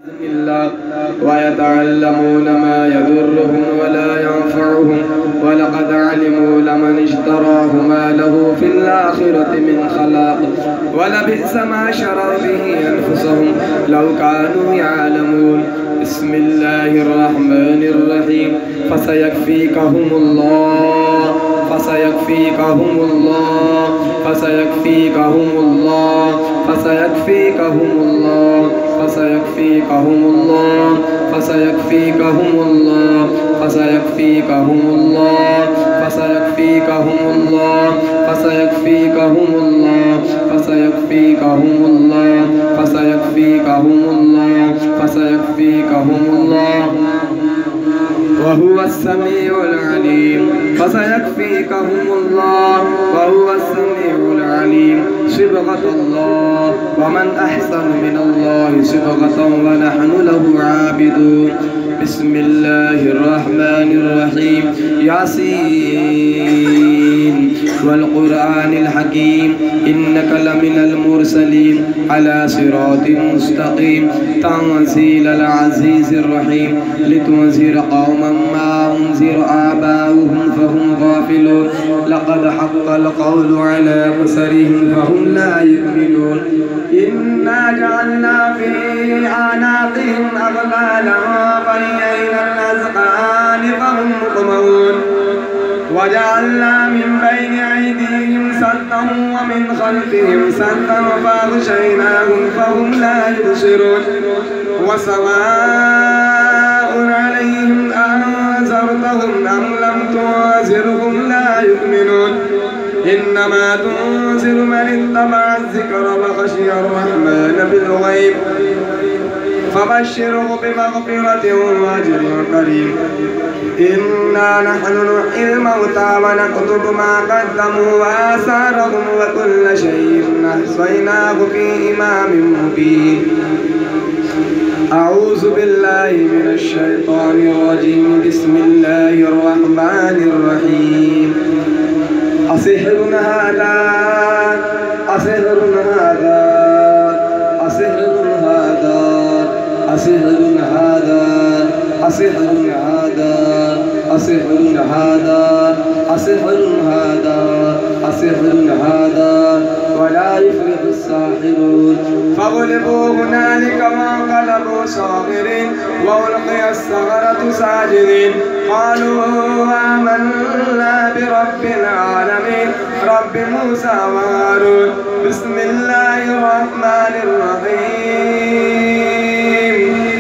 ويتعلمون ما يضرهم ولا ينفعهم ولقد علموا لمن اشتراه ما له في الآخرة من خلاق ولبئس ما شروا به أنفسهم لو كانوا يعلمون. بسم الله الرحمن الرحيم. فسيكفيكهم الله فسيكفيكهم الله فسيكفيكهم الله فسيكفيكهم الله فسيكفيكهم الله فسيكفيكهم الله فسيكفيكهم الله فسيكفيكهم الله فسيكفيكهم الله فسيكفيكهم الله فسيكفيكهم الله فسيكفيكهم الله وهو السميع العليم. فسيكفيكهم الله وهو السميع العليم. صبغة الله ومن أحسن من الله صبغة ونحن له عابدون. بسم الله الرحمن الرحيم. ياسين والقرآن الحكيم إنك لمن المرسلين على صراط مستقيم تنزيل العزيز الرحيم لتنذر قوما ما أنذر آباؤهم فهم غافلون لقد حق القول على أكثرهم فهم لا يؤمنون. إنا جعلنا في أعناقهم أغلالا فهي الأذقان فهم مقمحون وجعلنا من بين أيديهم سدا ومن خلفهم سدا فأغشيناهم فهم لا يبصرون. وسواء عليهم أنذرتهم أم لم تنذرهم لا يؤمنون. إنما تنذر من اتبع الذكر وخشي الرحمن بالغيب فبشره بمغفرة وأجر كريم. إنا نحن نحيي الموتى ونكتب ما قدموا وآثارهم وكل شيء أحصيناه في إمام مبين. أعوذ بالله من الشيطان الرجيم. بسم الله الرحمن الرحيم. أسحر هذا أسحر هذا أسحر هذا أسحر هذا أسحر هذا أسحر هذا أسحر هذا أسحر هذا ولا يفلح الساحرون. فغلبوا هنالك وانقلبوا صاغرين وألقي السحرة ساجدين قالوا آمنا برب العالمين رب موسى وهارون. بسم الله الرحمن الرحيم.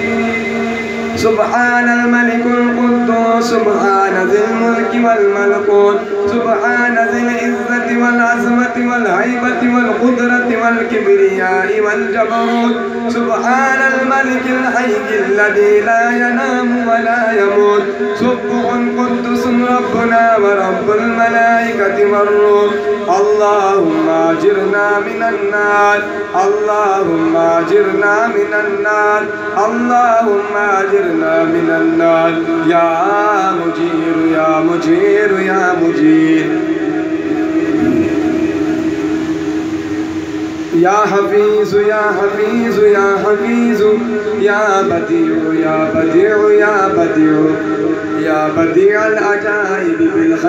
سبحان الملك القدوس سبحان ذي الملك والملكوت سبحان ذي العزة والعظمة والهيبة والقدرة والكبرياء والجبروت. سبحان الملك الحي الذي لا ينام ولا يموت. سبح قدوس ربنا ورب الملائكة والروح. اللهم أجرنا من النار اللهم أجرنا من النار اللهم أجرنا من النار يا مجير يا مجير يا مجير. يا حفيظ يا حفيظ يا حفيظ يا بديع يا بديع يا بديع يا بديع العجائب بالخير